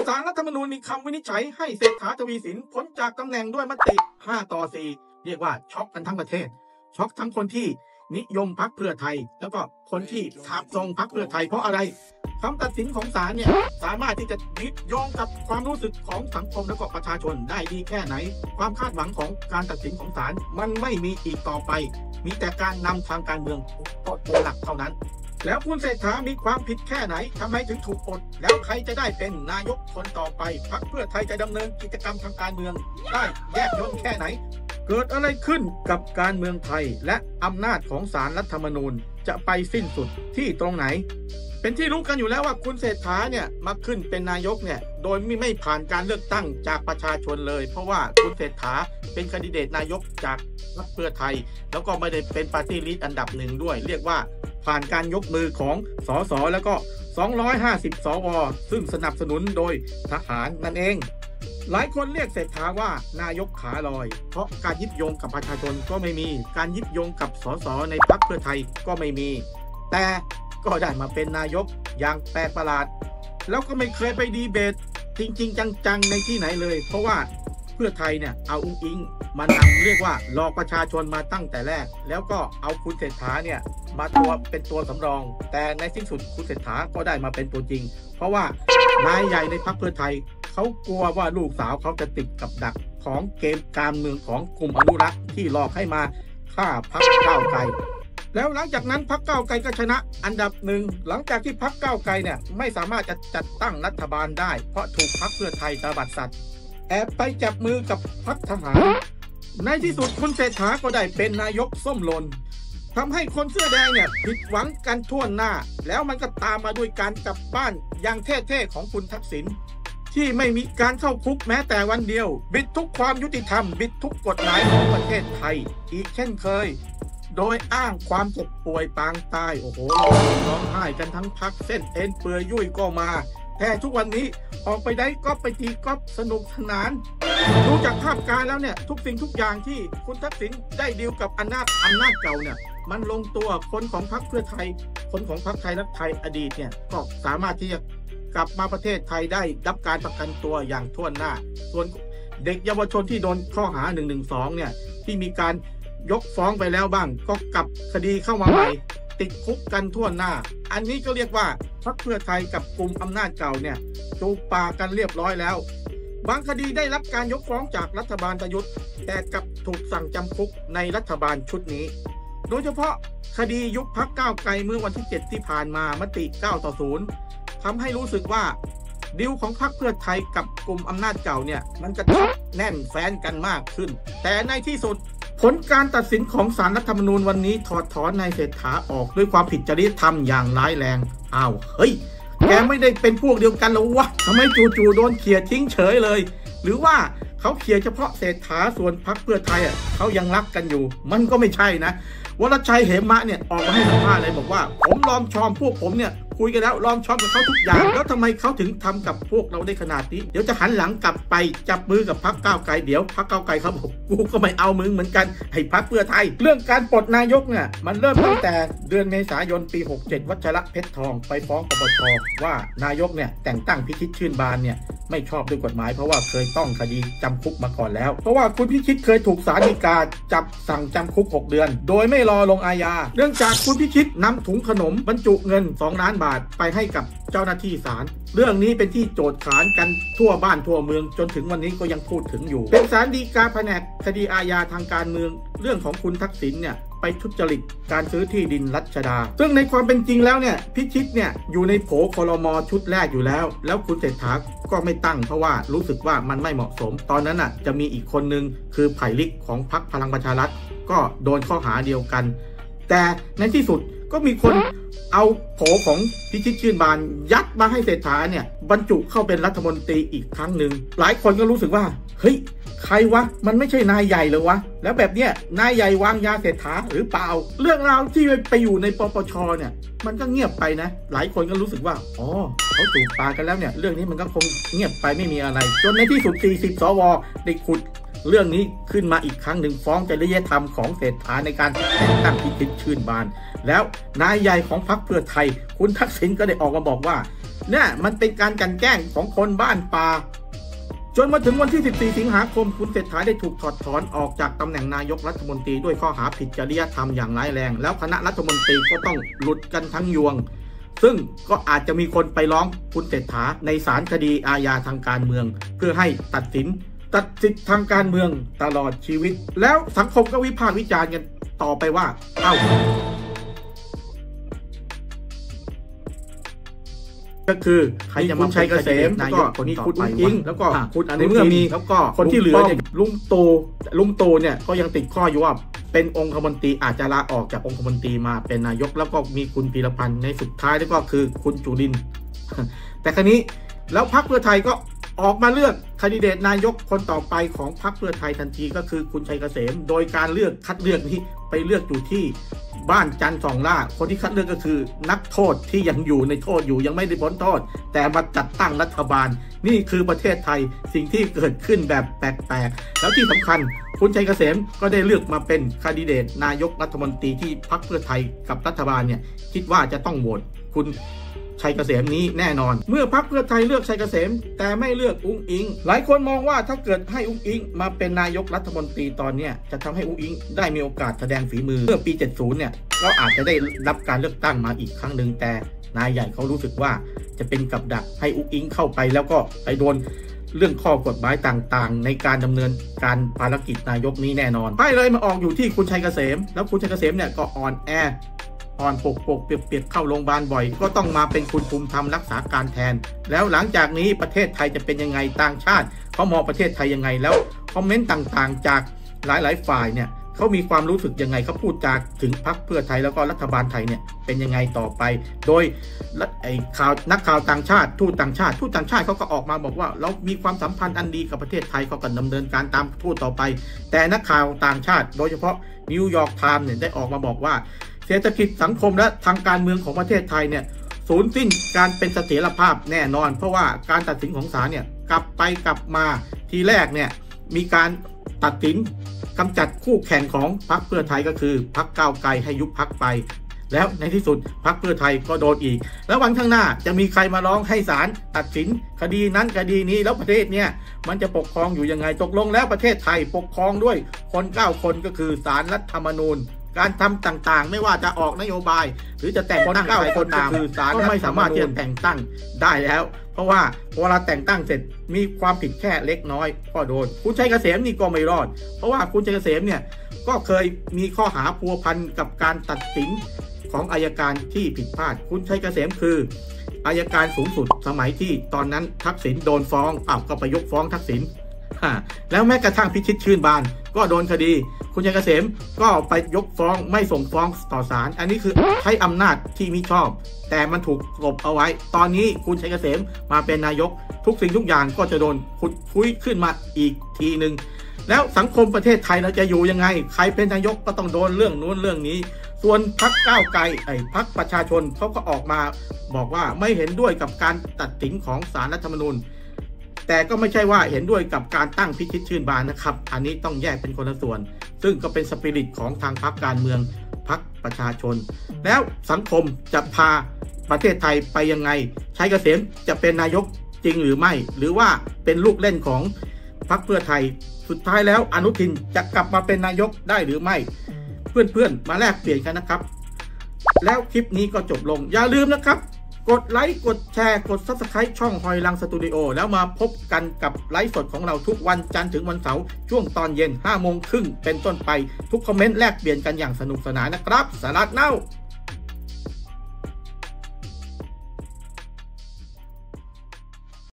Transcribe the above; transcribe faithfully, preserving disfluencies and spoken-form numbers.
ศาลรัฐธรรมนูญมีคำวินิจฉัยให้เศรษฐาทวีสินพ้นจากตำแหน่งด้วยมติห้าต่อสี่เรียกว่าช็อกกันทั้งประเทศช็อกทั้งคนที่นิยมพรรคเพื่อไทยแล้วก็คนที่ทับทรงพรรคเพื่อไทยเพราะอะไรคำตัดสินของศาลเนี่ยสามารถที่จะยึดโยงกับความรู้สึกของสังคมและก็ประชาชนได้ดีแค่ไหนความคาดหวังของการตัดสินของศาลมันไม่มีอีกต่อไปมีแต่การนำทางการเมืองเป็นหลักเท่านั้นแล้วคุณเศรษฐามีความผิดแค่ไหนทำไมถึงถูกปลดแล้วใครจะได้เป็นนายกคนต่อไปพรรคเพื่อไทยจะดำเนินกิจกรรมทางการเมืองได้แยบยลแค่ไหนเกิดอะไรขึ้นกับการเมืองไทยและอำนาจของศาลรัฐธรรมนูญจะไปสิ้นสุดที่ตรงไหนเป็นที่รู้กันอยู่แล้วว่าคุณเศรษฐาเนี่ยมาขึ้นเป็นนายกเนี่ยโดยไม่ไม่ผ่านการเลือกตั้งจากประชาชนเลยเพราะว่าคุณเศรษฐาเป็นแคนดิเดตนายกจากพรรคเพื่อไทยแล้วก็ไม่ได้เป็นปาร์ตี้ลิสต์อันดับหนึ่งด้วยเรียกว่าผ่านการยกมือของสสแล้วก็สองร้อยห้าสิบสวซึ่งสนับสนุนโดยทหารนั่นเองหลายคนเรียกเศรษฐาว่านายกขาลอยเพราะการยึดโยงกับประชาชนก็ไม่มีการยึดโยงกับสสในพรรคเพื่อไทยก็ไม่มีแต่ก็ได้มาเป็นนายกอย่างแปลกประหลาดแล้วก็ไม่เคยไปดีเบตจริงๆจังๆในที่ไหนเลยเพราะว่าเพื่อไทยเนี่ยเอาอุ้งอิงมานำเรียกว่าหลอกประชาชนมาตั้งแต่แรกแล้วก็เอาคุณเศรษฐาเนี่ยมาตัวเป็นตัวสำรองแต่ในที่สุดคุณเศรษฐาก็ได้มาเป็นตัวจริงเพราะว่านายใหญ่ในพรรคเพื่อไทยเขากลัวว่าลูกสาวเขาจะติดกับดักของเกมการเมืองของกลุ่มอนุรักษ์ที่หลอกให้มาฆ่าพรรคก้าวไกลแล้วหลังจากนั้นพรรคก้าวไกลก็ชนะอันดับหนึ่งหลังจากที่พรรคก้าวไกลเนี่ยไม่สามารถจะจัดตั้งรัฐบาลได้เพราะถูกพรรคเพื่อไทยตบัดสัตว์แอบไปจับมือกับพรรคทหารในที่สุดคุณเศรษฐาก็ได้เป็นนายกส้มหล่นทำให้คนเสื้อแดงเนี่ยผิดหวังกันทั่วหน้าแล้วมันก็ตามมาด้วยการกลับบ้านอย่างเท่ๆของคุณทักษิณที่ไม่มีการเข้าคุกแม้แต่วันเดียวบิดทุกความยุติธรรมบิดทุกกฎหมายของประเทศไทยอีกเช่นเคยโดยอ้างความเจ็บป่วยปางตายโอ้โหร้องไห้กันทั้งพักเส้นเอ็นเปื่อยยุ่ยก็มาแต่ทุกวันนี้ออกไปได้ก็ไปตีก็สนุกสนานดูจากภาพการแล้วเนี่ยทุกสิ่งทุกอย่างที่คุณทักษิณได้ดีลกับอำนาจอำนาจเก่าเนี่ยมันลงตัวคนของพรรคเพื่อไทยคนของพรรคไทยรักไทยอดีตเนี่ยก็สามารถที่จะกลับมาประเทศไทยได้รับการประกันตัวอย่างทั่วหน้าส่วนเด็กเยาวชนที่โดนข้อหาหนึ่งหนึ่งสองเนี่ยที่มีการยกฟ้องไปแล้วบ้างก็กลับคดีเข้ามาใหม่ติดคุกกันทั่วหน้าอันนี้ก็เรียกว่าพรรคเพื่อไทยกับกลุ่มอำนาจเก่าเนี่ยจูบปากกันเรียบร้อยแล้วบางคดีได้รับการยกฟ้องจากรัฐบาลประยุทธ์แต่กลับถูกสั่งจำคุกในรัฐบาลชุดนี้โดยเฉพาะคดียุบพรรคก้าวไกลเมื่อวันที่เจ็ดที่ผ่านมามติเก้าต่อศูนย์ทำให้รู้สึกว่าดิวของพรรคเพื่อไทยกับกลุ่มอำนาจเก่าเนี่ยมันกระชับแน่นแฟ้นกันมากขึ้นแต่ในที่สุดผลการตัดสินของศาลรัฐธรรมนูญวันนี้ถอดถอนนายเศรษฐาออกด้วยความผิดจริยธรรมอย่างร้ายแรงอ้าวเฮ้ยแกไม่ได้เป็นพวกเดียวกันหรอวะทำไมจู่ๆโดนเขี่ยทิ้งเฉยเลยหรือว่าเขาเขี่ยเฉพาะเศรษฐาส่วนพรรคเพื่อไทยอ่ะเขายังรักกันอยู่มันก็ไม่ใช่นะวรชัยเหมะเนี่ยออกมาให้สัมภาษณ์เลยบอกว่าผมลอมชอมพวกผมเนี่ยคุยกันแล้วลอมชอมกับเขาทุกอย่างแล้วทำไมเขาถึงทำกับพวกเราได้ขนาดนี้เดี๋ยวจะหันหลังกลับไปจับมือกับพรรคก้าวไกลเดี๋ยวพรรคก้าวไกลเขาบอกกูก็ไม่เอามึงเหมือนกันให้พรรคเพื่อไทยเรื่องการปลดนายกเนี่ยมันเริ่มตั้งแต่เดือนเมษายนปีหกเจ็ดวัชระเพชรทองไปฟ้องปปชว่านายกเนี่ยแต่งตั้งพิชิตชื่นบานเนี่ยไม่ชอบด้วยกฎหมายเพราะว่าเคยต้องคดีจำคุกมาก่อนแล้วเพราะว่าคุณพิชิตเคยถูกศาลฎีกาจับสั่งจำคุกหกเดือนโดยไม่รอลงอาญาเนื่องจากคุณพิชิตนำถุงขนมบรรจุเงินสองล้านบาทไปให้กับเจ้าหน้าที่ศาลเรื่องนี้เป็นที่โจทย์ขานกันทั่วบ้านทั่วเมืองจนถึงวันนี้ก็ยังพูดถึงอยู่เป็นศาลฎีกาแผนกคดีอาญาทางการเมืองเรื่องของคุณทักษิณเนี่ยไปทุจริตการซื้อที่ดินรัชดาซึ่งในความเป็นจริงแล้วเนี่ยพิชิตเนี่ยอยู่ในโผครม.ชุดแรกอยู่แล้วแล้วคุณเศรษฐาก็ไม่ตั้งเพราะว่ารู้สึกว่ามันไม่เหมาะสมตอนนั้นน่ะจะมีอีกคนนึงคือไผ่ลิกของพรรคพลังประชารัฐก็โดนข้อหาเดียวกันแต่ในที่สุดก็มีคนเอาโผของพิชิตชื่นบานยัดมาให้เศรษฐาเนี่ยบรรจุเข้าเป็นรัฐมนตรีอีกครั้งหนึ่งหลายคนก็รู้สึกว่าเฮ้ยใครวะมันไม่ใช่นายใหญ่เลยวะแล้วแบบเนี้ยนายใหญ่วางยาเศรษฐาหรือเปล่าเรื่องราวที่ไปอยู่ในปปชเนี่ยมันก็เงียบไปนะหลายคนก็รู้สึกว่าอ๋อเขาจูบปากกันแล้วเนี่ยเรื่องนี้มันก็คงเงียบไปไม่มีอะไรจนในที่สุดสี่สิบสวได้ขุดเรื่องนี้ขึ้นมาอีกครั้งหนึ่งฟ้องจริยธรรมของเศรษฐาในการแต่งตั้งพิชิตชื่นบานแล้วนายใหญ่ของพรรคเพื่อไทยคุณทักษิณก็ได้ออกมาบอกว่าเนี่ยมันเป็นการกลั่นแกล้งของคนบ้านป่าจนมาถึงวันที่สิบสี่สิงหาคมคุณเศรษฐาได้ถูกถอดถอนออกจากตำแหน่งนายกรัฐมนตรีด้วยข้อหาผิดจริยธรรมอย่างร้ายแรงแล้วคณะรัฐมนตรีก็ต้องหลุดกันทั้งยวงซึ่งก็อาจจะมีคนไปร้องคุณเศรษฐาในศาลคดีอาญาทางการเมืองเพื่อให้ตัดสินตัดสิทธิทางการเมืองตลอดชีวิตแล้วสังคมก็วิพากษ์วิจารณ์กันต่อไปว่าเอ้าก็คือใครจะมาชัยเกษมนายกคนนี้คุณอุ้งอิงแล้วก็คุณอนุทินแล้วก็คนที่เหลือเนี่ยลุงตู่ลุงตู่เนี่ยก็ยังติดข้ออยู่ว่าเป็นองคมนตรีอาจจะลาออกจากองคมนตรีมาเป็นนายกแล้วก็มีคุณพีรพันธ์ในสุดท้ายแล้วก็คือคุณจุรินทร์แต่คราวนี้แล้วพรรคเพื่อไทยก็ออกมาเลือกแคนดิเดตนายกคนต่อไปของพรรคเพื่อไทยทันทีก็คือคุณชัยเกษมโดยการเลือกคัดเลือกนี้ไปเลือกอยู่ที่บ้านจันทร์สองล่าคนที่คัดเลือกก็คือนักโทษที่ยังอยู่ในโทษอยู่ยังไม่ได้พ้นโทษแต่มาจัดตั้งรัฐบาลนี่คือประเทศไทยสิ่งที่เกิดขึ้นแบบแปลกๆแล้วที่สำคัญคุณชัยเกษมก็ได้เลือกมาเป็นแคนดิเดตนายกรัฐมนตรีที่พรรคเพื่อไทยกับรัฐบาลเนี่ยคิดว่าจะต้องโหวตคุณชัยเกษมนี้แน่นอนเมื่อพรรคเพื่อไทยเลือกชัยเกษมแต่ไม่เลือกอุ้งอิงหลายคนมองว่าถ้าเกิดให้อุ้งอิงมาเป็นนายกรัฐมนตรีตอนนี้จะทำให้อุ้งอิงได้มีโอกาสแสดงฝีมือเมื่อปีเจ็ดสิบเนี่ยก็อาจจะได้รับการเลือกตั้งมาอีกครั้งหนึ่งแต่นายใหญ่เขารู้สึกว่าจะเป็นกับดักให้อุ้งอิงเข้าไปแล้วก็ไปโดนเรื่องข้อกฎหมายต่างๆในการดำเนินการภารกิจนายกนี้แน่นอนไปเลยมาออกอยู่ที่คุณชัยเกษมแล้วคุณชัยเกษมเนี่ยก็อ่อนแออ่อนปกปกเปียกๆเข้าโรงพยาบาลบ่อยก็ต้องมาเป็นคุณภูมิธรรมรักษาการแทนแล้วหลังจากนี้ประเทศไทยจะเป็นยังไงต่างชาติเขามองประเทศไทยยังไงแล้วคอมเมนต์ต่างๆจากหลายๆฝ่ายเนี่ยเขามีความรู้สึกยังไงเขาพูดจากถึงพรรคเพื่อไทยแล้วก็รัฐบาลไทยเนี่ยเป็นยังไงต่อไปโดยไอ้ข่าวนักข่าวต่างชาติทูตต่างชาติทูตต่างชาติเขาก็ออกมาบอกว่าเรามีความสัมพันธ์อันดีกับประเทศไทยเขาก็ดำเนินการตามทูตต่อไปแต่นักข่าวต่างชาติโดยเฉพาะนิวยอร์กไทม์เนี่ยได้ออกมาบอกว่าเศรษฐกิจสังคมและทางการเมืองของประเทศไทยเนี่ยสูญสิ้นการเป็นเสถียรภาพแน่นอนเพราะว่าการตัดสินของศาลเนี่ยกลับไปกลับมาทีแรกเนี่ยมีการตัดสินกำจัดคู่แข่งของพรรคเพื่อไทยก็คือพรรคก้าวไกลให้ยุบพรรคไปแล้วในที่สุดพรรคเพื่อไทยก็โดนอีกแล้ววันข้างหน้าจะมีใครมาร้องให้ศาลตัดสินคดีนั้นคดีนี้แล้วประเทศเนี่ยมันจะปกครองอยู่ยังไงตกลงแล้วประเทศไทยปกครองด้วยคนเก้าคนก็คือศาลรัฐธรรมนูญการทำต่างๆไม่ว่าจะออกนโยบายหรือจะแต่งตั้งใครก็ตามคือศาลก็ไม่สามารถที่จะแต่งตั้งได้แล้วเพราะว่าเวลาแต่งตั้งเสร็จมีความผิดแค่เล็กน้อยก็โดนคุณชัยเกษมนี่ก็ไม่รอดเพราะว่าคุณชัยเกษมเนี่ยก็เคยมีข้อหาพัวพันกับการตัดสินของอัยการที่ผิดพลาดคุณชัยเกษมคืออัยการสูงสุดสมัยที่ตอนนั้นทักษิณโดนฟ้องอ้าวก็ไปยกฟ้องทักษิณแล้วแม้กระทั่งพิชิตชื่นบานก็โดนคดีคุณชัยเกษมก็ไปยกฟ้องไม่ส่งฟ้องต่อศาลอันนี้คือใช้อำนาจที่มิชอบแต่มันถูกกลบเอาไว้ตอนนี้คุณชัยเกษมมาเป็นนายกทุกสิ่งทุกอย่างก็จะโดนขุดคุยขึ้นมาอีกทีหนึ่งแล้วสังคมประเทศไทยเราจะอยู่ยังไงใครเป็นนายกก็ต้องโดนเรื่องนู้นเรื่องนี้ส่วนพรรคก้าวไกลไอ้พรรคประชาชนเขาก็ออกมาบอกว่าไม่เห็นด้วยกับการตัดสินของศาลรัฐธรรมนูญแต่ก็ไม่ใช่ว่าเห็นด้วยกับการตั้งพิชิตชื่นบานนะครับอันนี้ต้องแยกเป็นคนละส่วนซึ่งก็เป็นสปิริตของทางพรรคการเมืองพรรคประชาชนแล้วสังคมจะพาประเทศไทยไปยังไงชัยเกษมจะเป็นนายกจริงหรือไม่หรือว่าเป็นลูกเล่นของพรรคเพื่อไทยสุดท้ายแล้วอนุทินจะกลับมาเป็นนายกได้หรือไม่เพื่อนๆมาแลกเปลี่ยนกันนะครับแล้วคลิปนี้ก็จบลงอย่าลืมนะครับกดไลค์กดแชร์กด ซับสไครบ์ ช่องหอยลังสตูดิโอแล้วมาพบกันกับไลฟ์สดของเราทุกวันจันทร์ถึงวันเสาร์ช่วงตอนเย็นห้าโมงครึ่งเป็นต้นไปทุกคอมเมนต์แลกเปลี่ยนกันอย่างสนุกสนานนะครับสาระเน่า